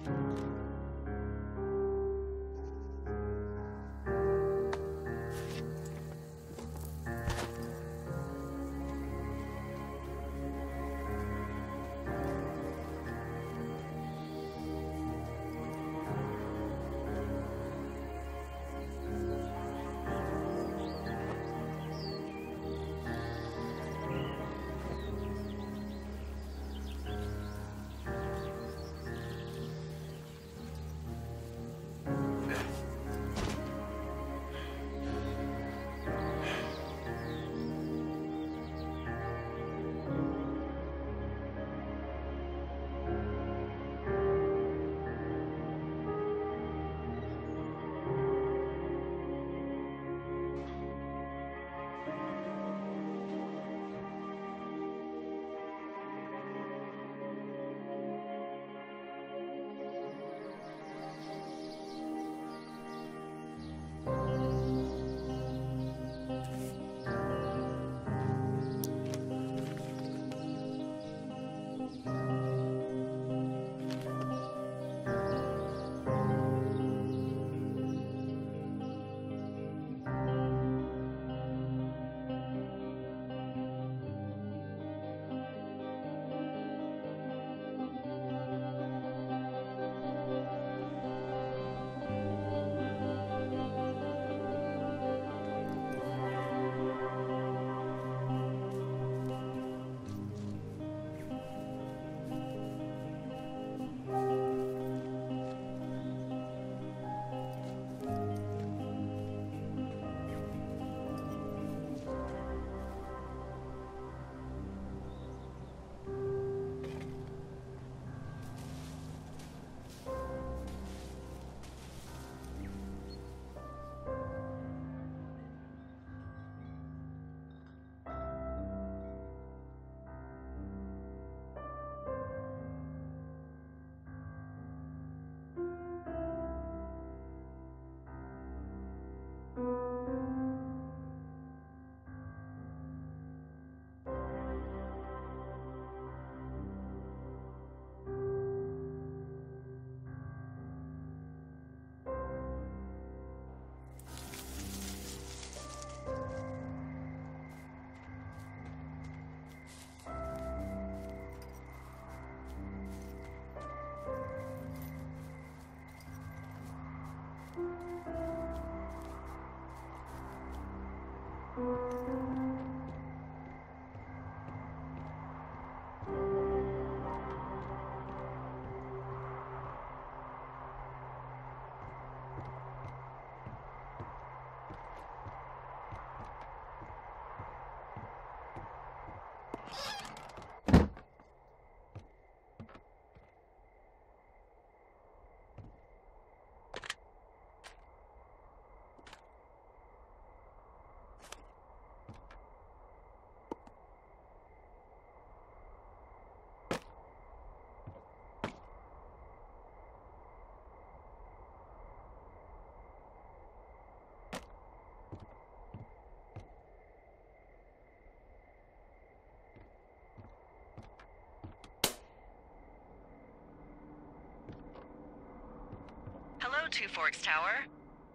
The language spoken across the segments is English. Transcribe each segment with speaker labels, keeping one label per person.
Speaker 1: Hello, Two Forks Tower.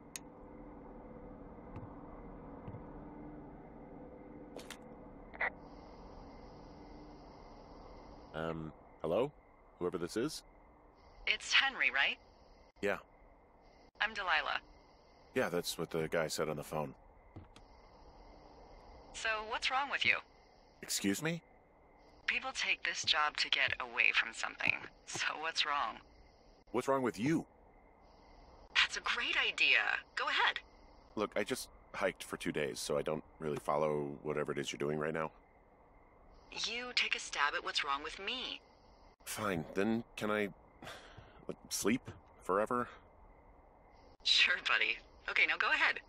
Speaker 2: Hello? Whoever this is?
Speaker 1: It's Henry, right?
Speaker 2: Yeah.
Speaker 1: I'm Delilah.
Speaker 2: Yeah, that's what the guy said on the phone.
Speaker 1: So, what's wrong with you?
Speaker 2: Excuse me?
Speaker 1: People take this job to get away from something. So, what's wrong?
Speaker 2: What's wrong with you?
Speaker 1: That's a great idea. Go ahead.
Speaker 2: Look, I just hiked for 2 days, so I don't really follow whatever it is you're doing right now.
Speaker 1: You take a stab at what's wrong with me.
Speaker 2: Fine, then can I... sleep? Forever?
Speaker 1: Sure, buddy. Okay, now go ahead.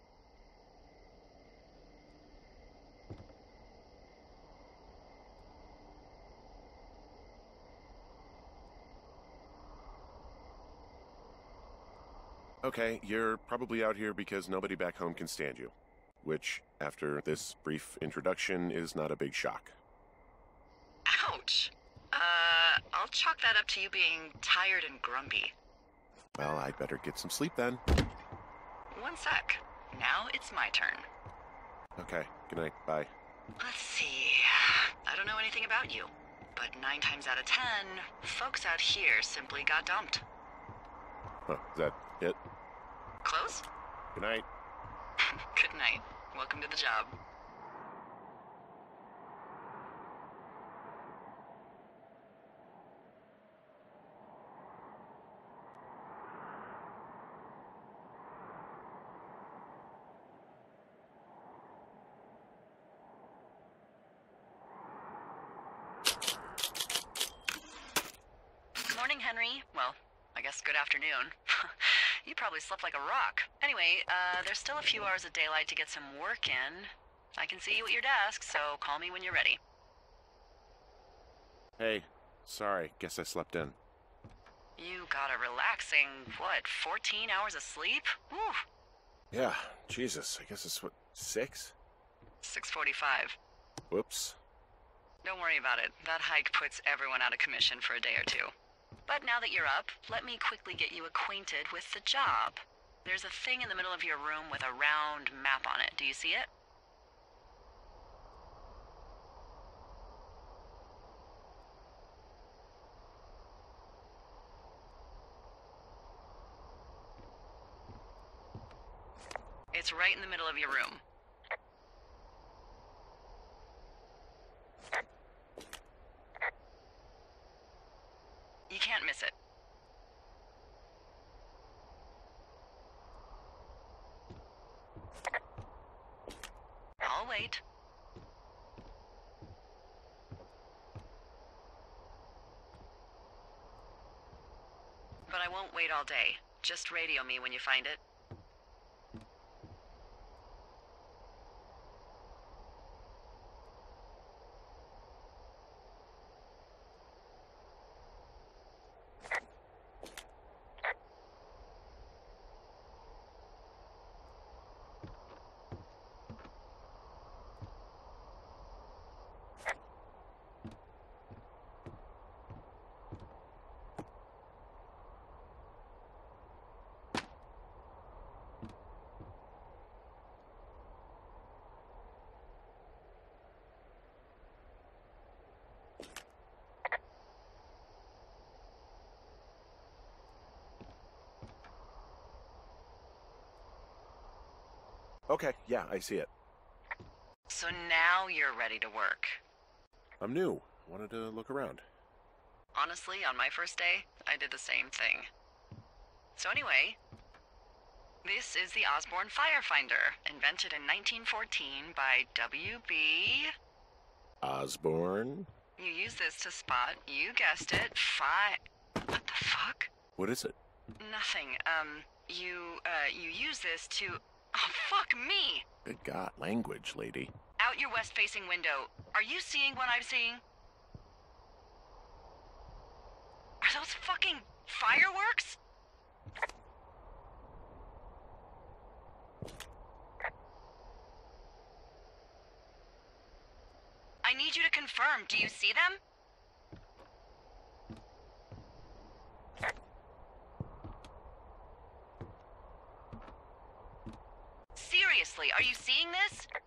Speaker 2: Okay, you're probably out here because nobody back home can stand you. Which, after this brief introduction, is not a big shock.
Speaker 1: Ouch. I'll chalk that up to you being tired and grumpy.
Speaker 2: Well, I'd better get some sleep then.
Speaker 1: One sec. Now it's my turn.
Speaker 2: Okay, good night, bye.
Speaker 1: Let's see. I don't know anything about you, but 9 times out of 10, folks out here simply got dumped.
Speaker 2: Huh, is that it?
Speaker 1: Close?
Speaker 2: Good night.
Speaker 1: Good night. Welcome to the job. Morning, Henry. Well, I guess good afternoon. You probably slept like a rock. Anyway, there's still a few hours of daylight to get some work in. I can see you at your desk, so call me when you're ready.
Speaker 2: Hey, sorry, guess I slept in.
Speaker 1: You got a relaxing, 14 hours of sleep? Whew.
Speaker 2: Yeah, Jesus, I guess it's 6?
Speaker 1: 6:45.
Speaker 2: Whoops.
Speaker 1: Don't worry about it. That hike puts everyone out of commission for a day or two. But now that you're up, let me quickly get you acquainted with the job. There's a thing in the middle of your room with a round map on it. Do you see it? It's right in the middle of your room. You can't miss it. I'll wait. But I won't wait all day. Just radio me when you find it.
Speaker 2: Okay, yeah, I see it.
Speaker 1: So now you're ready to work.
Speaker 2: I'm new. Wanted to look around.
Speaker 1: Honestly, on my first day, I did the same thing. So anyway, this is the Osborne Firefinder, invented in 1914 by W.B.
Speaker 2: Osborne?
Speaker 1: You use this to spot, you guessed it, What the fuck?
Speaker 2: What is it?
Speaker 1: Nothing. You use this to... Oh, fuck me!
Speaker 2: Good God, language, lady.
Speaker 1: Out your west-facing window. Are you seeing what I'm seeing? Are those fucking fireworks? I need you to confirm. Do you see them? Seriously, are you seeing this?